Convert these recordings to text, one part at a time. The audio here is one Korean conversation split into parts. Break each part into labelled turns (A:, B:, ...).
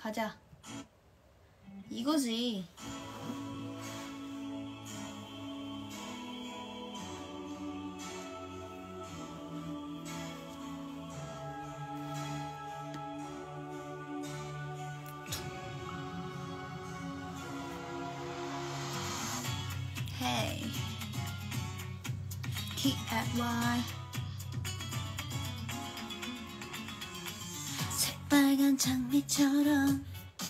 A: 가자. 이거지. Hey, T-I-Y. 새빨간 장미처럼.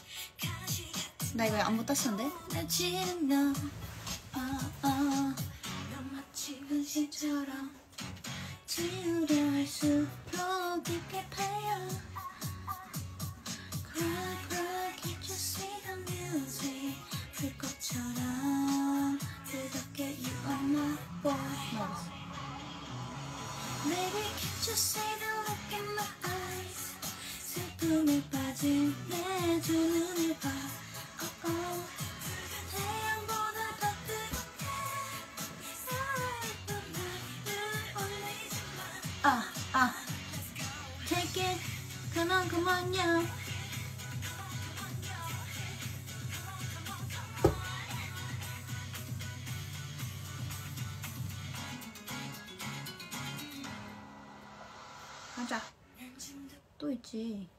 A: 나 이거 안무 땄었는데? 나지는 너 너 마치 은신처럼 지우려 할수록 깊게 파여. Cry, cry, can't you see the music? 불꽃처럼 뜨겁게 you are my boy. Baby, can't you see the look in my eyes? 슬픔에 빠진 내 두 눈을 봐. 태양보다 더 뜨겁게 Take it, come on, come on, yeah. 가자. 또 있지.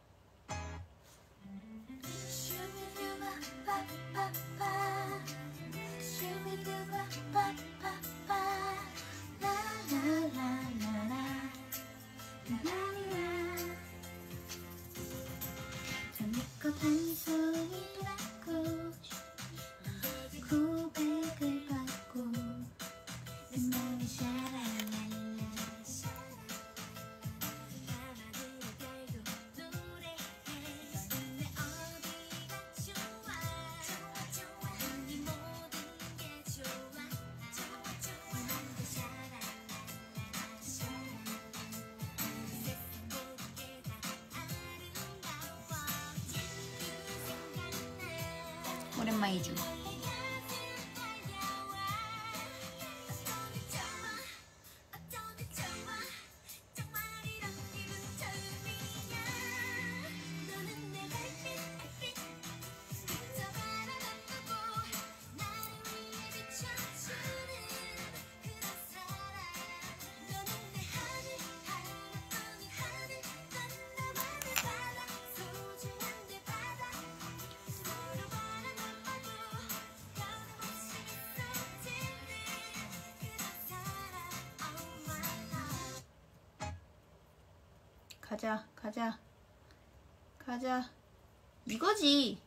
A: 한 손이 닿고 고백을 받고 내 샤라랄라 오랜만이죠. 가자, 가자, 가자. 이거지.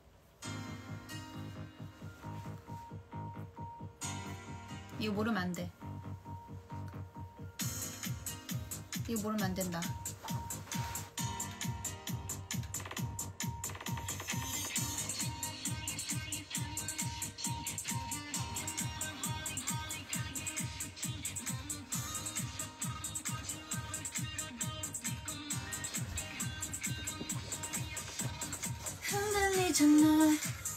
A: 이거 모르면 안 돼. 이거 모르면 안 된다. 흔들리잖아.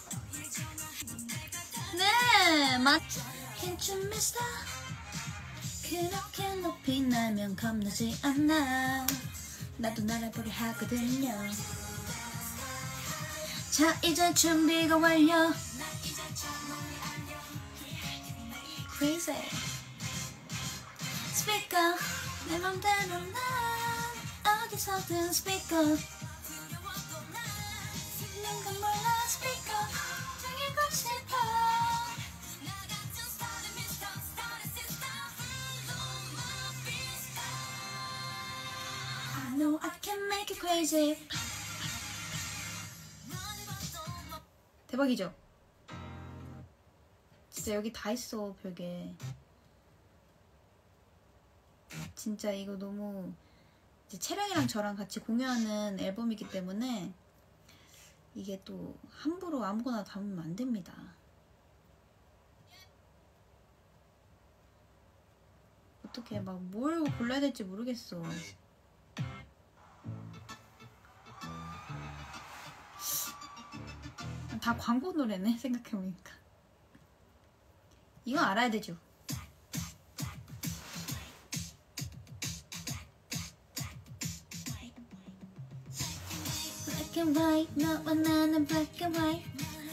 A: 네, 맞. Can't you miss that? 그렇게 높이 날면 겁나지 않아. 나도 날아보려 하거든요. 자, 이제 준비가 완료. Crazy. Speaker, 내 맘대로 난 어디서든 speaker. I know I can make you crazy. 대박이죠? 진짜 여기 다 있어, 벽에. 진짜 이거 너무 이제 채령이랑 저랑 같이 공유하는 앨범이기 때문에 이게 또 함부로 아무거나 담으면 안 됩니다. 어떻게 막 뭘 골라야 될지 모르겠어. 다 광고 노래네, 생각해보니까. 이거 알아야 되죠. black and white 너와 나는 black and white.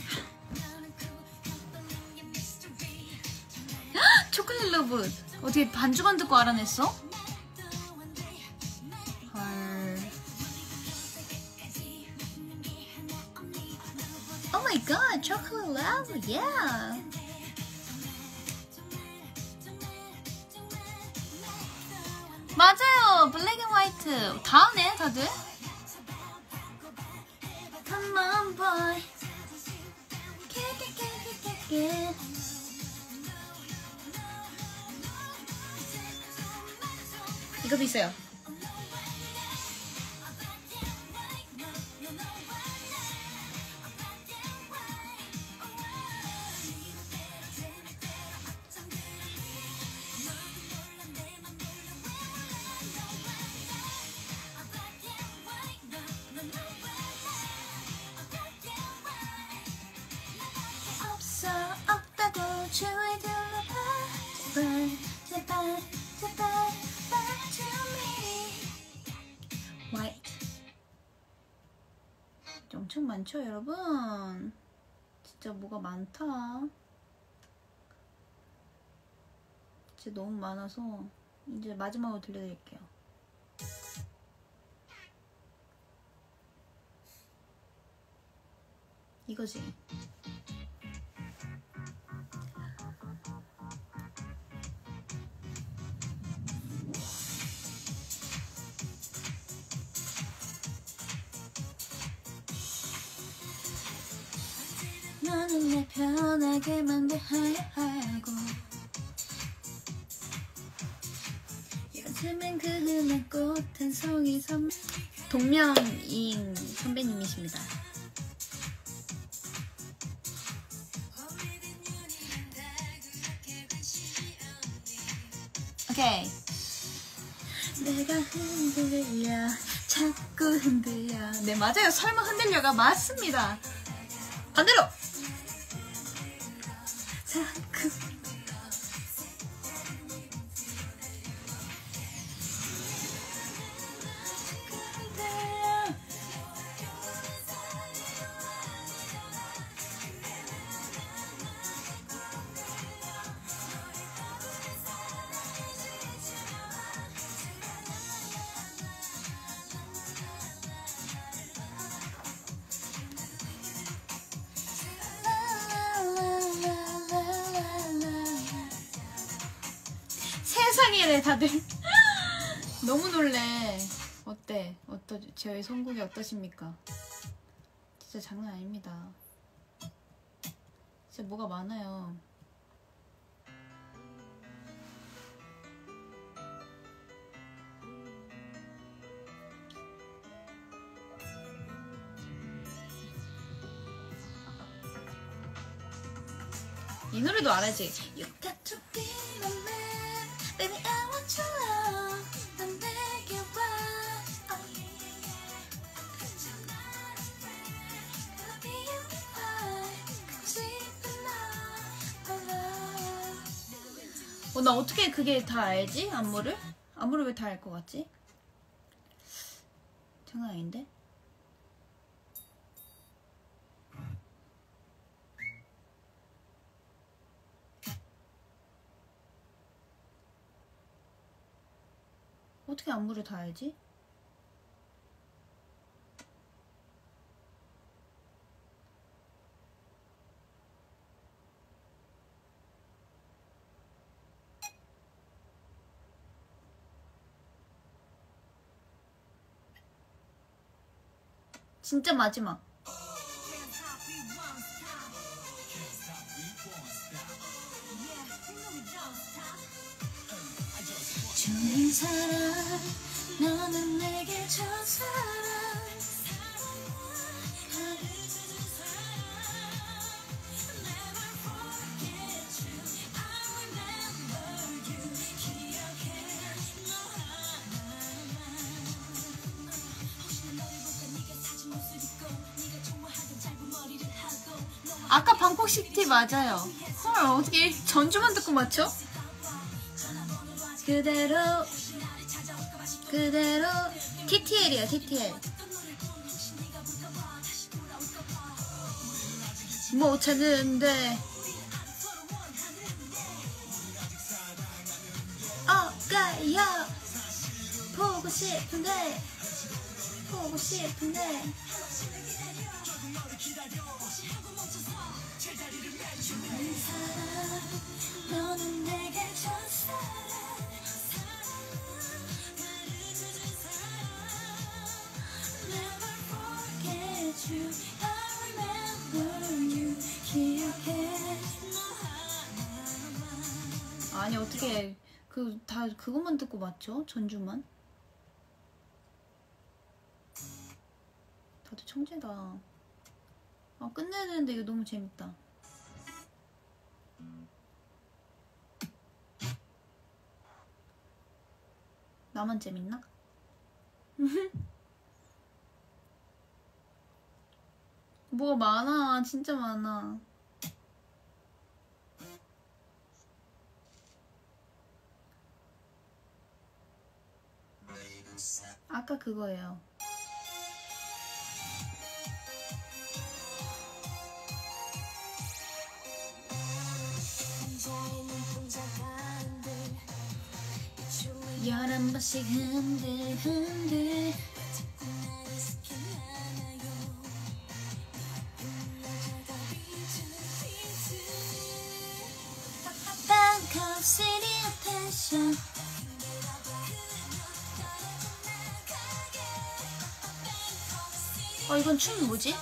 A: 초콜릿 러브 어떻게 반주만 듣고 알아냈어? 헐. Oh my god, chocolate love, yeah. 맞아요, 블랙 앤 화이트. 다 하네, 다들. Come on, boy. 이것도 있어요. 없다고 주의 들러봐 제발 back to me. White. 엄청 많죠 여러분? 진짜 뭐가 많다. 진짜 너무 많아서 이제 마지막으로 들려드릴게요. 이거지. 너는 날 편하게 만들어야 하고 요즘엔 그 흔한 꽃 한 송이 동명이인 선배님이십니다. 오케이. 내가 흔들려 자꾸 흔들려. 네 맞아요. 설마 흔들려가 맞습니다. 반대로 자꾸 흔들려. 세상이래 다들. 너무 놀래. 어때? 저희 선곡이 어떠십니까? 진짜 장난 아닙니다. 진짜 뭐가 많아요. 이 노래도 알아야지. You got to be my man, baby I want your love. 난 내게 와. Oh yeah. Gonna be in my heart. 깊은 love. 나 어떻게 그게 다 알지? 안무를? 안무를 왜 다 알 것 같지? 장난 아닌데? 어떻게 안무를 다 알지? 진짜 마지막. 좋은 사람 너는 내게 좋은 사람. 아까 방콕시티 맞아요. 헐 어떻게 전주만 듣고 맞춰? 그대로 TTL이야 TTL. 못 찾는데 어가야 보고 싶은데 보고 싶은데 너는 내게 아니 어떻게 그 다 그것만 듣고 맞죠? 전주만? 다들 청재다. 아 끝내야 되는데 이거 너무 재밌다. 나만 재밌나? 뭐가 많아. 진짜 많아. 아까 그거예요. 열한 번씩 흔들 흔들 Bangkok City Attention 이건 춤 뭐지?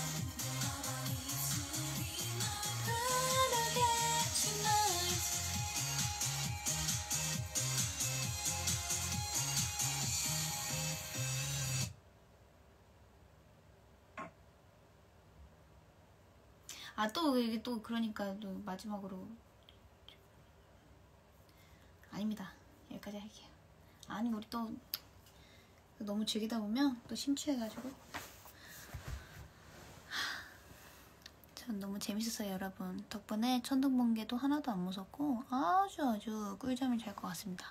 A: 아 또 이게 또 그러니까 또 마지막으로 아닙니다. 여기까지 할게요. 아니 우리 또 너무 즐기다 보면 또 심취해가지고 전 너무 재밌었어요. 여러분 덕분에 천둥번개도 하나도 안 무섭고 아주 꿀잠을 잘 것 같습니다.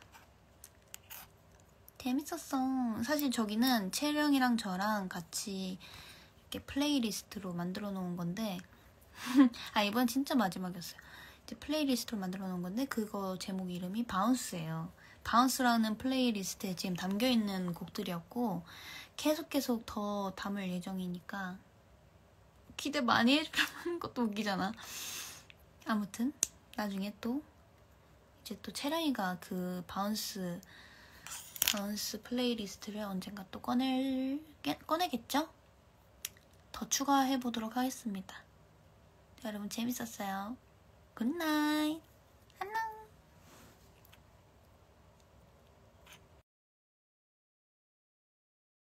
A: 재밌었어. 사실 저기는 채령이랑 저랑 같이 이렇게 플레이리스트로 만들어 놓은 건데 아 이번 진짜 마지막이었어요. 이제 플레이리스트로 만들어 놓은 건데 그거 제목 이름이 바운스예요. 바운스라는 플레이리스트에 지금 담겨있는 곡들이었고 계속 더 담을 예정이니까 기대 많이 해주라는 것도 웃기잖아. 아무튼 나중에 또 이제 또 채령이가 그 바운스 플레이리스트를 언젠가 또 꺼내겠죠? 더 추가해보도록 하겠습니다. 여러분 재밌었어요. 굿나잇.